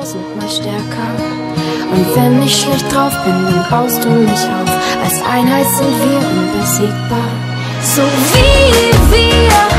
tausendmal stärker. Und wenn ich schlecht drauf bin, dann baust du mich auf. Als Einheit sind wir unbesiegbar. So wie wir